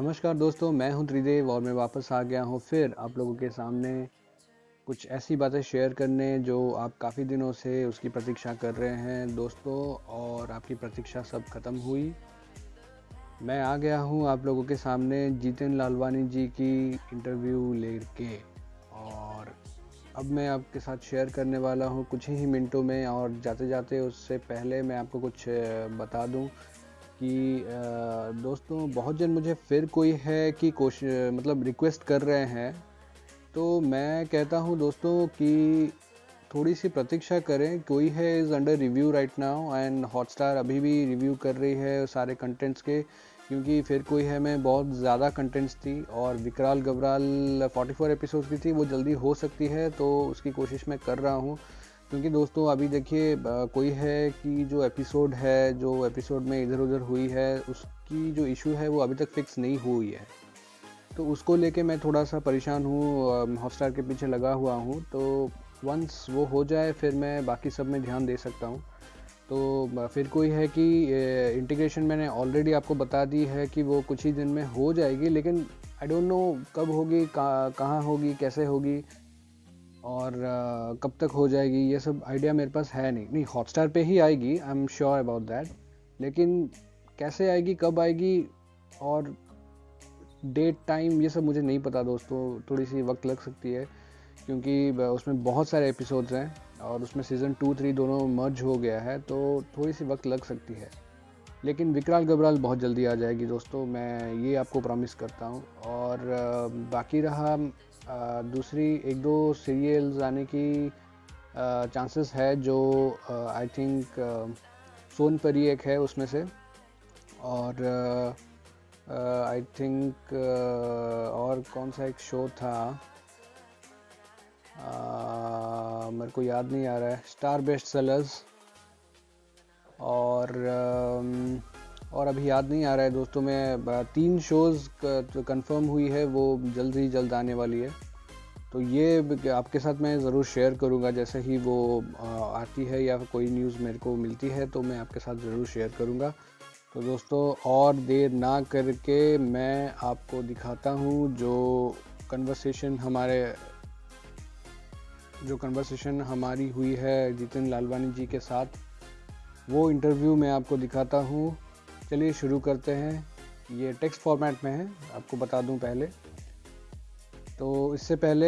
नमस्कार दोस्तों, मैं हूं त्रिदेव और मैं वापस आ गया हूं फिर आप लोगों के सामने कुछ ऐसी बातें शेयर करने जो आप काफ़ी दिनों से उसकी प्रतीक्षा कर रहे हैं दोस्तों। और आपकी प्रतीक्षा सब ख़त्म हुई। मैं आ गया हूं आप लोगों के सामने जीतन लालवानी जी की इंटरव्यू लेके। और अब मैं आपके साथ शेयर करने वाला हूं कुछ ही मिनटों में। और जाते जाते उससे पहले मैं आपको कुछ बता दूं कि दोस्तों बहुत जन मुझे फिर कोई है कि मतलब रिक्वेस्ट कर रहे हैं। तो मैं कहता हूं दोस्तों कि थोड़ी सी प्रतीक्षा करें। कोई है is under review right now and Hotstar अभी भी रिव्यू कर रही है सारे कंटेंट्स के, क्योंकि फिर कोई है में बहुत ज़्यादा कंटेंट्स थी और विकराल गबराल 44 एपिसोड की थी, वो जल्दी हो सकती है तो उसकी कोशिश मैं कर रहा हूँ। क्योंकि दोस्तों अभी देखिए कोई है कि जो एपिसोड में इधर उधर हुई है उसकी जो इशू है वो अभी तक फिक्स नहीं हुई है। तो उसको लेके मैं थोड़ा सा परेशान हूँ, हॉटस्टार के पीछे लगा हुआ हूँ। तो वंस वो हो जाए फिर मैं बाकी सब में ध्यान दे सकता हूँ। तो फिर कोई है कि इंटीग्रेशन मैंने ऑलरेडी आपको बता दी है कि वो कुछ ही दिन में हो जाएगी, लेकिन आई डोंट नो कब होगी, कहाँ होगी, कैसे होगी और कब तक हो जाएगी, ये सब आइडिया मेरे पास है नहीं। हॉटस्टार पे ही आएगी, I am sure about that. लेकिन कैसे आएगी, कब आएगी और डेट टाइम ये सब मुझे नहीं पता दोस्तों। थोड़ी सी वक्त लग सकती है क्योंकि उसमें बहुत सारे एपिसोड्स हैं और उसमें सीज़न 2, 3 दोनों मर्ज हो गया है, तो थोड़ी सी वक्त लग सकती है। लेकिन विकराल गबराल बहुत जल्दी आ जाएगी दोस्तों, मैं ये आपको प्रॉमिस करता हूँ। और बाकी रहा दूसरी 1-2 सीरियल्स आने की चांसेस है जो आई थिंक सोनपरी एक है उसमें से। और आई थिंक और कौन सा एक शो था मेरे को याद नहीं आ रहा है, स्टार बेस्ट सेलर्स। और अभी याद नहीं आ रहा है दोस्तों। मैं 3 शोज़ कंफर्म हुई है, वो जल्द ही जल्द आने वाली है। तो ये आपके साथ मैं ज़रूर शेयर करूँगा जैसे ही वो आती है या कोई न्यूज़ मेरे को मिलती है तो मैं आपके साथ ज़रूर शेयर करूँगा। तो दोस्तों और देर ना करके मैं आपको दिखाता हूँ जो कन्वर्सेशन हमारी हुई है जीतन लालवानी जी के साथ, वो इंटरव्यू मैं आपको दिखाता हूँ। चलिए शुरू करते हैं। ये टेक्स्ट फॉर्मेट में है, आपको बता दूँ पहले। तो इससे पहले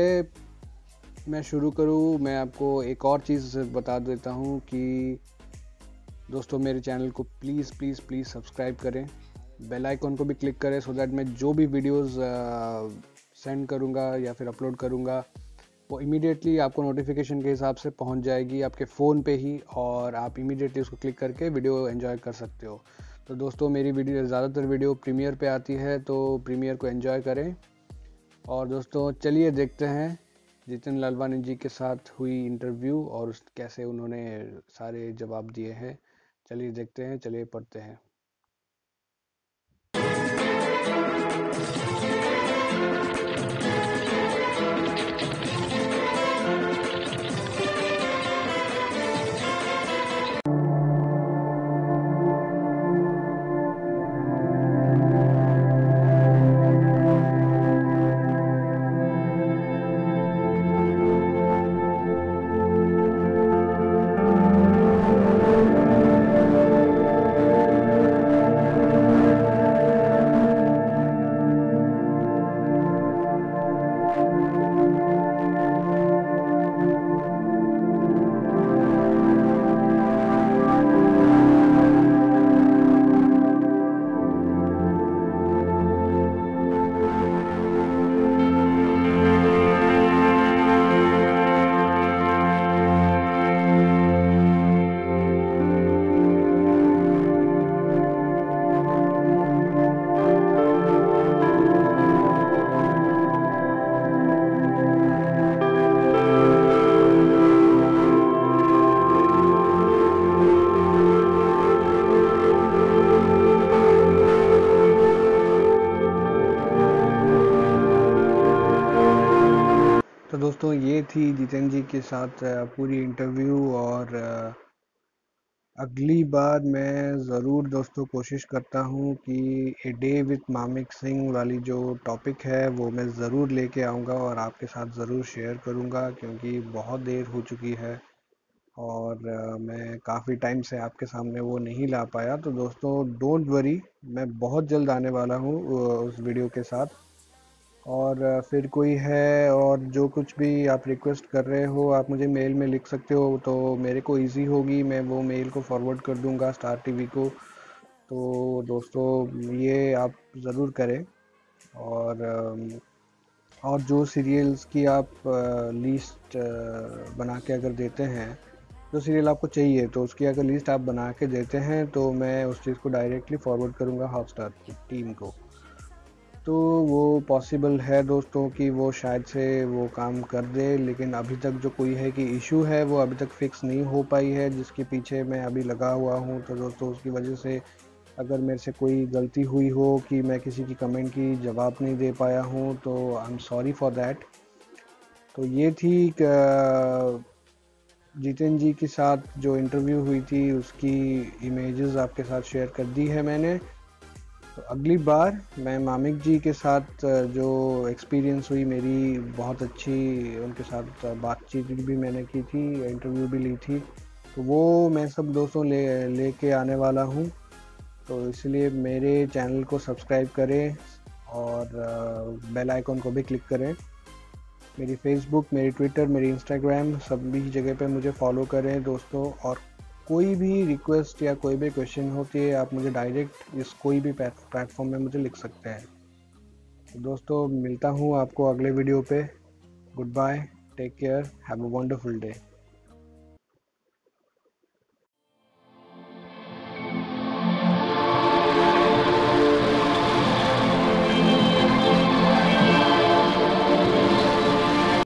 मैं शुरू करूँ मैं आपको एक और चीज़ बता देता हूँ कि दोस्तों मेरे चैनल को प्लीज़ प्लीज़ प्लीज़ सब्सक्राइब करें, बेल आइकॉन को भी क्लिक करें सो दैट मैं जो भी वीडियोस सेंड करूँगा या फिर अपलोड करूँगा वो इमीडिएटली आपको नोटिफिकेशन के हिसाब से पहुँच जाएगी आपके फ़ोन पे ही, और आप इमीडिएटली उसको क्लिक करके वीडियो एंजॉय कर सकते हो। तो दोस्तों मेरी ज़्यादातर वीडियो प्रीमियर पे आती है, तो प्रीमियर को एंजॉय करें। और दोस्तों चलिए देखते हैं जितिन लालवानी जी के साथ हुई इंटरव्यू और कैसे उन्होंने सारे जवाब दिए हैं। चलिए देखते हैं, चलिए पढ़ते हैं। दोस्तों ये थी जितेन जी के साथ पूरी इंटरव्यू। और अगली बार मैं ज़रूर दोस्तों कोशिश करता हूँ कि a day with Mamik Singh वाली जो टॉपिक है वो मैं ज़रूर लेके आऊँगा और आपके साथ ज़रूर शेयर करूँगा, क्योंकि बहुत देर हो चुकी है और मैं काफ़ी टाइम से आपके सामने वो नहीं ला पाया। तो दोस्तों डोंट वरी, मैं बहुत जल्द आने वाला हूँ उस वीडियो के साथ। और फिर कोई है और जो कुछ भी आप रिक्वेस्ट कर रहे हो आप मुझे मेल में लिख सकते हो, तो मेरे को इजी होगी, मैं वो मेल को फॉरवर्ड कर दूंगा स्टार टीवी को। तो दोस्तों ये आप ज़रूर करें। और और जो सीरियल्स की आप लिस्ट बना के अगर देते हैं, जो सीरियल आपको चाहिए तो उसकी अगर लिस्ट आप बना के देते हैं तो मैं उस चीज़ को डायरेक्टली फॉरवर्ड करूँगा हॉटस्टार की टीम को। तो वो पॉसिबल है दोस्तों कि वो शायद से वो काम कर दे, लेकिन अभी तक जो कोई है कि इशू है वो अभी तक फिक्स नहीं हो पाई है, जिसके पीछे मैं अभी लगा हुआ हूँ। तो दोस्तों उसकी वजह से अगर मेरे से कोई गलती हुई हो कि मैं किसी की कमेंट की जवाब नहीं दे पाया हूँ तो I am sorry for that. तो ये थी जितेन जी के साथ जो इंटरव्यू हुई थी उसकी इमेजेस आपके साथ शेयर कर दी है मैंने। तो अगली बार मैं मामिक जी के साथ जो एक्सपीरियंस हुई मेरी, बहुत अच्छी उनके साथ बातचीत भी मैंने की थी, इंटरव्यू भी ली थी, तो वो मैं सब दोस्तों लेके आने वाला हूँ। तो इसलिए मेरे चैनल को सब्सक्राइब करें और बेल आइकॉन को भी क्लिक करें। मेरी फेसबुक, मेरी ट्विटर, मेरी इंस्टाग्राम सभी जगह पे मुझे फॉलो करें दोस्तों। और कोई भी रिक्वेस्ट या कोई भी क्वेश्चन होती है आप मुझे डायरेक्ट इस कोई भी प्लेटफॉर्म में मुझे लिख सकते हैं। तो दोस्तों मिलता हूँ आपको अगले वीडियो पे। Good bye, take care, have a wonderful day.